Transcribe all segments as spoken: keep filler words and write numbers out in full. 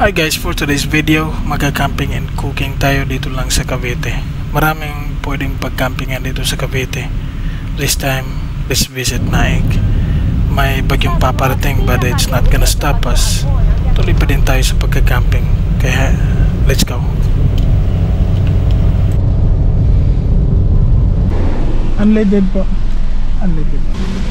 Hi guys, for today's video, magka-camping and cooking tayo dito lang sa Cavite. Maraming pwedeng pag-campingan dito sa Cavite. This time, let's visit Naik. May bagyong paparating but it's not gonna stop us. Tuloy pa din tayo sa pagka-camping. Kaya, let's go. Unleaded po. Unleaded.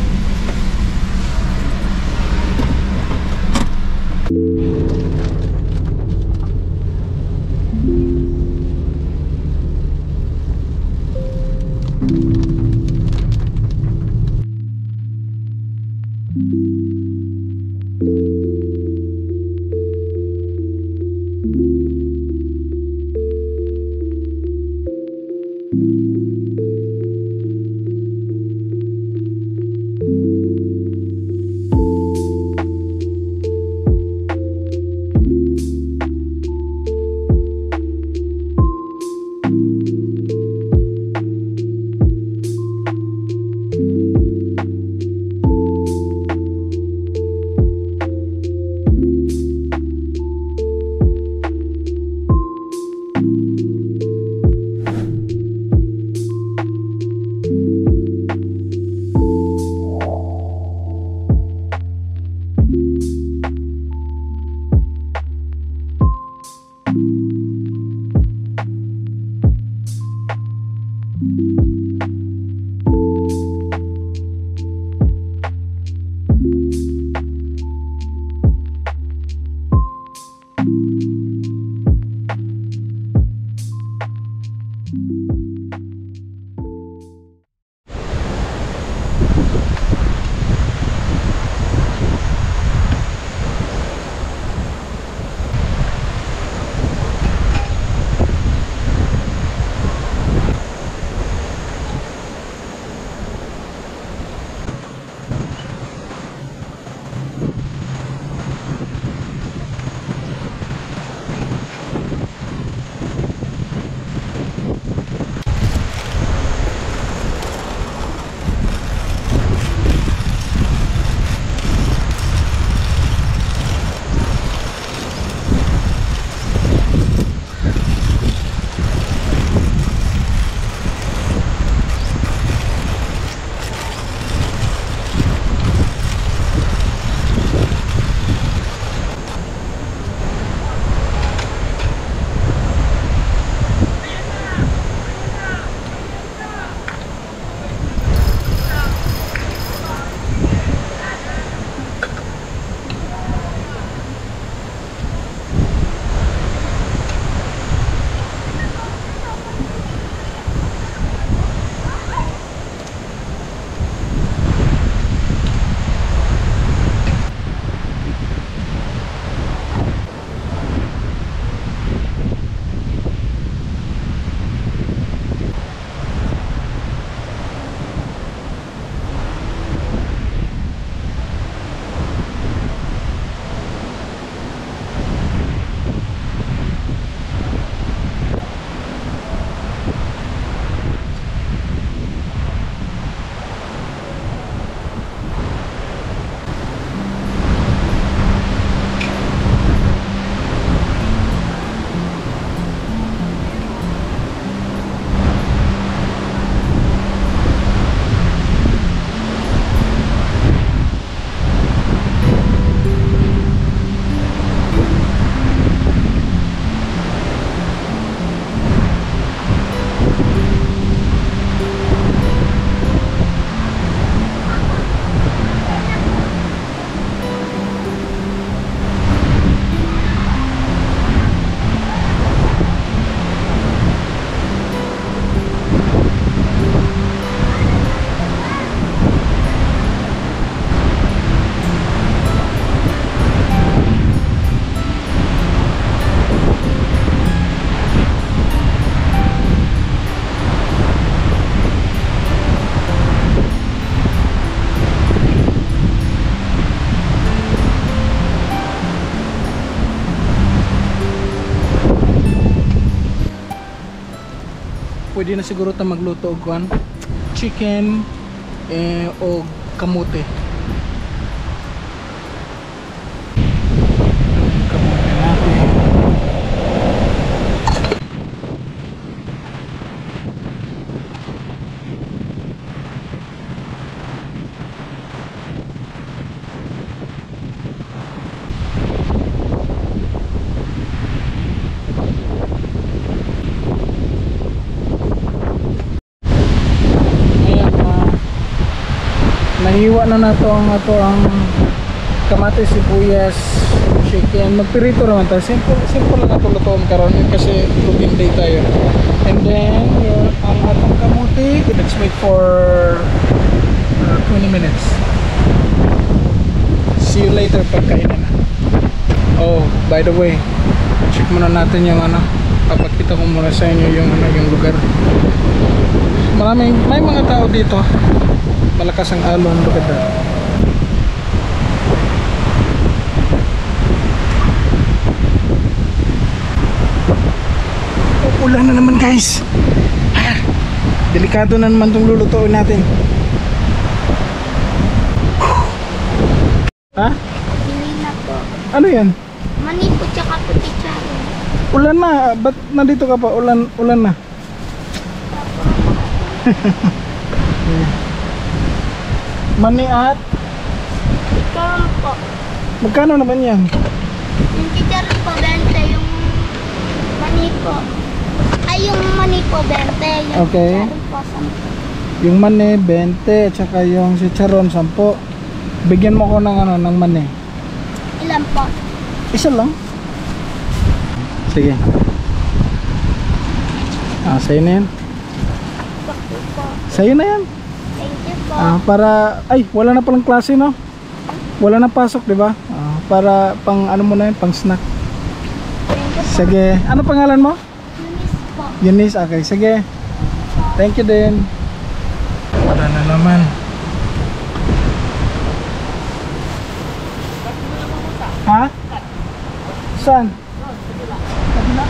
pwede na siguro ta magluto og kuan chicken eh, o kamote. Kamote natin. Iiwa na nato ang ato ang kamatis, sibuyas, chicken. Magpirito naman tayo. Simple, simple lang ato lutoon karon kasi cooking day tayo. And then yung ang atong kamuti, let's wait for uh, twenty minutes. See you later pagkainan na. Oh, by the way, check muna natin yung ano, papakita ko muna sa inyo yung ano, yung lugar. Maraming, may mga tao dito. Malakas ang alon, look at that. Oh, ulan na naman guys. Ah, delikado na naman itong lulutuin natin. Ha? Hindi na po. Ano yan? Mani po tsaka puti charo. Ulan na, ba't nandito ka pa? Ulan, ulan na. Mani at? Ikaw po. Magkano naman yan? Yung chicharon po, bente. Yung mani po. Ay, yung mani po, bente. Yung Okay. chicharon po, sampo. Yung mani, twenty, at saka yung chicharon, ten. Bigyan mo ko ng ano, ng mani. Ilan po? Isa lang. Sige. Ah, sa'yo na yan. Bakit po? Sa'yo na yan. Thank you po. Ah, para, ay, wala na palang klase, no? Wala na pasok, di ba? Ah, para pang ano mo na yun, pang snack. Thank you po. Sige. Ano pangalan mo? Lunis po. Eunice, okay. Sige. Thank you din. Wala na naman. Ha? Saan? Kabila?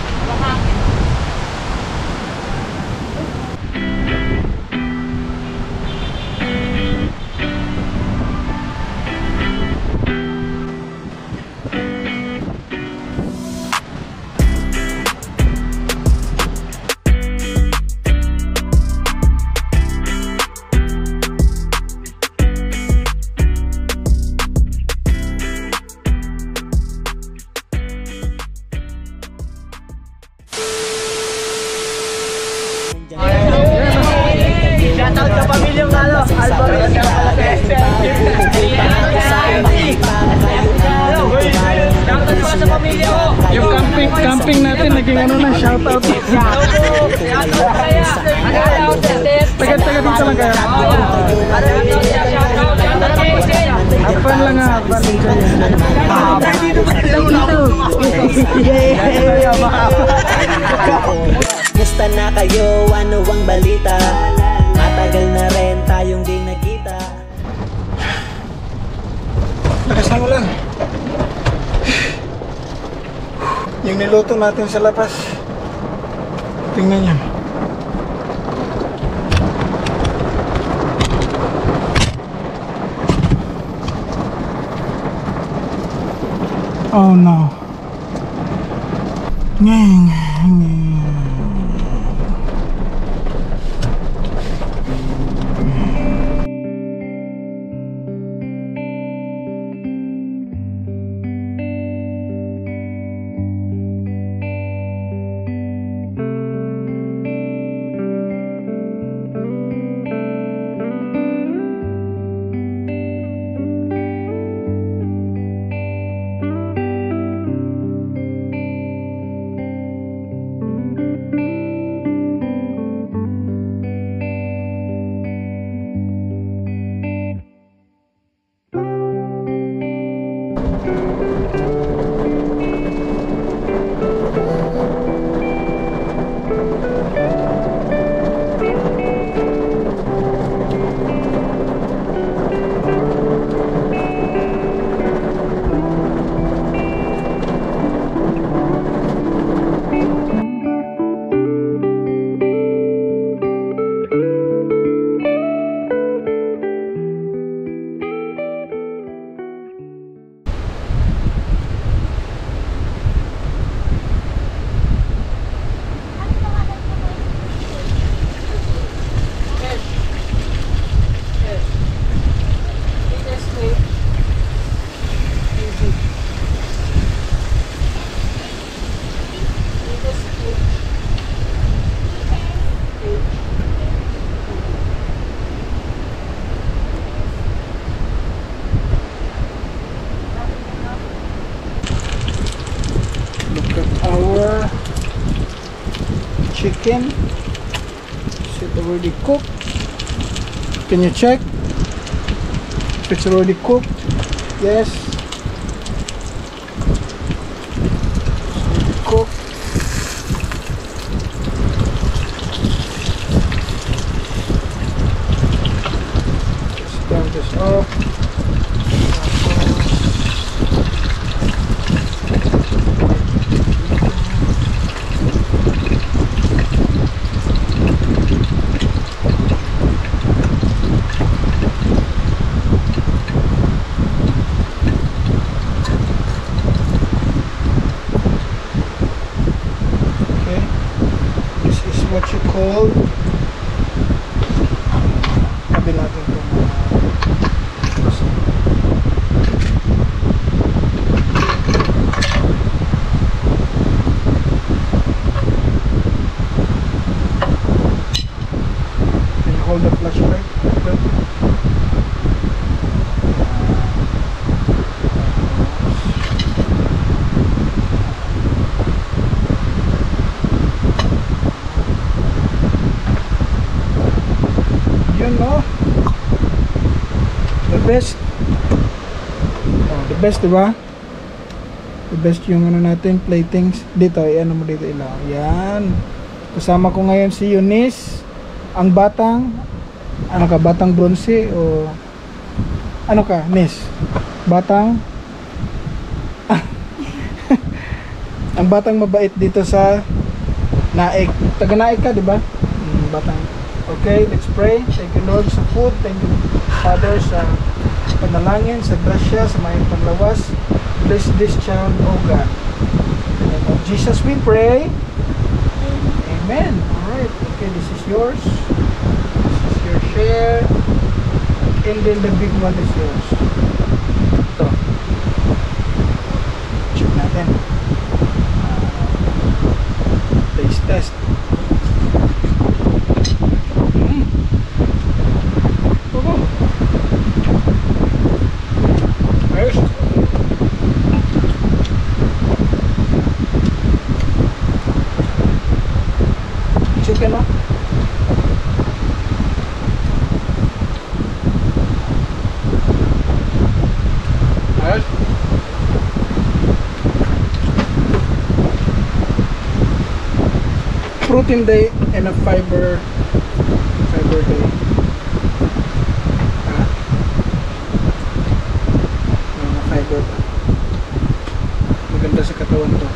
Shoutout sa pamilyang ano, Alvaro at shoutout pa sa pamilya ko. Yung camping, camping natin naging ano na, shout out. Shoutout kaya. Taga-taga dito lang kaya. Apan lang nga, apan Musta na kayo? Ano ang balita? Matagal na rin tayong di nagkita. Lakas ng ulan. Yung niluto natin sa labas. Tingnan niyo. Oh no. Ngeng, ngeng. chicken. Is it already cooked? Can you check if it's already cooked? Yes. It's already cooked. Let's turn this off. What you call sabi natin ito can you hold the flashlight? No? The best oh, the best diba? The best yung ano natin playthings dito, i-ano mo dito ilaw yan, kasama ko ngayon si Eunice, ang batang ano ka, batang bronze o ano ka, Nis? Batang ang batang mabait dito sa Naik, taga Naik ka diba? Hmm, batang. Okay, let's pray. Thank you Lord sa food. Thank you Father sa panalangin, sa grasya, sa mga panlawas. Bless this child, oh God. In the name of Jesus we pray. Amen. Alright, okay, this is yours. This is your share. And then the big one is yours. Ito. Check natin. Uh, taste test. Chicken, no? Ayos. Protein day and a fiber fiber day. Ah. Mga fiber pa. Maganda sa katawan to.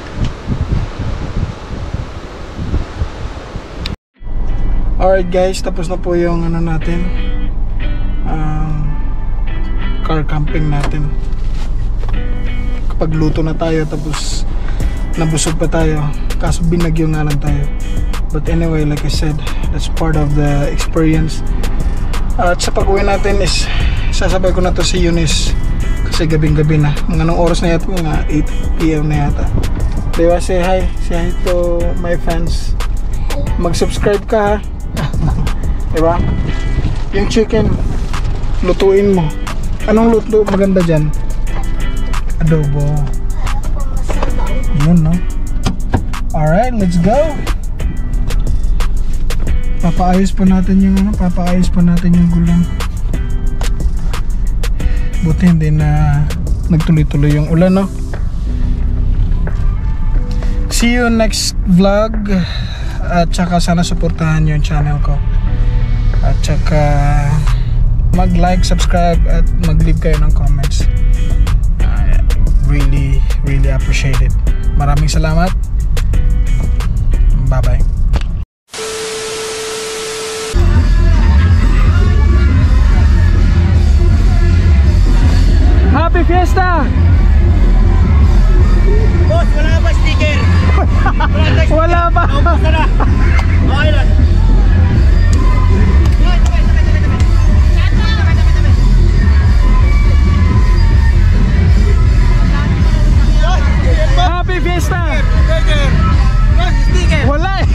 Alright guys, tapos na po yung ano natin, um, car camping natin. Kapag luto na tayo tapos nabusog pa tayo, kaso binagyo nga lang tayo. But anyway, like I said, that's part of the experience. Uh, at sa pag-uwi natin is sasabay ko na to si Eunice kasi gabing gabi na, mga anong oras na yata, mga eight p m na yata. Diba, say hi, say hi to my fans. Mag-subscribe ka ha. Diba? Yung chicken lutuin mo. Anong luto maganda dyan? Adobo. Yun, no? Alright, let's go. Papaayos pa natin yung ano, papaayos pa natin yung gulong. Buti hindi na nagtuloy-tuloy yung ulan, no? See you next vlog. At saka sana suportahan yung channel ko. At saka mag-like, subscribe at mag-leave kayo ng comments. I really, really appreciate it. Maraming salamat. Bye-bye. Happy Fiesta! Boss, wala ba sticker? Wala pa. Naubos na. Okay lang. Happy Fiesta! Wala eh.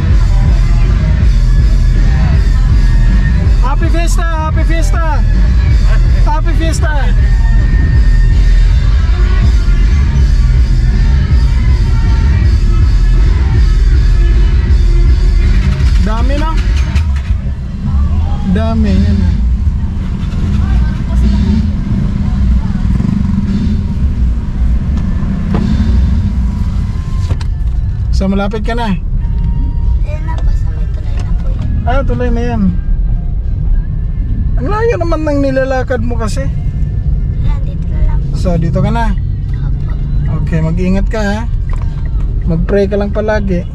Happy Fiesta! Happy Fiesta! pa. Dami na. Dami yan. So malapit ka na. Ayan na po sa may tulay na po yun. Ah, tuloy na yan. Ang layo naman ng nilalakad mo kasi. Ayan, dito na lang po. So dito ka na. Opo. Okay, mag-ingat ka ha. Mag-pray ka lang palagi.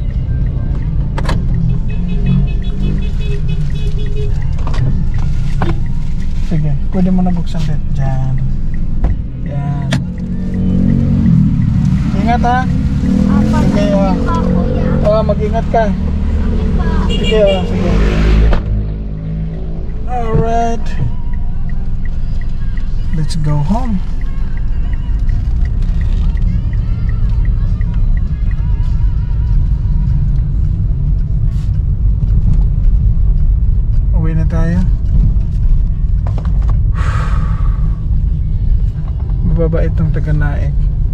Sige, pwede mo na buksan din. Diyan. Yan. Ingat ha. Opo, Sige, thank ah. you po, kuya. Oh, mag-ingat ka. Okay po. Sige, oh, sige. Alright. Let's go home. Uwi na tayo. Mababait ng taga-Naik.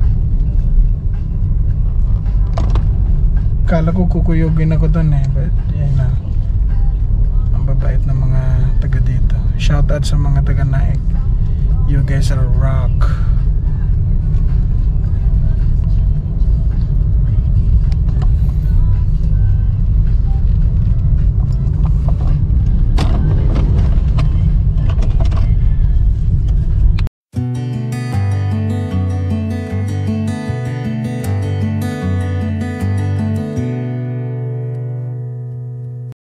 Kala ko kukuyugin ako doon eh, but yun na. Ang babait ng mga taga dito. Shout out sa mga taga Naik. You guys are rock.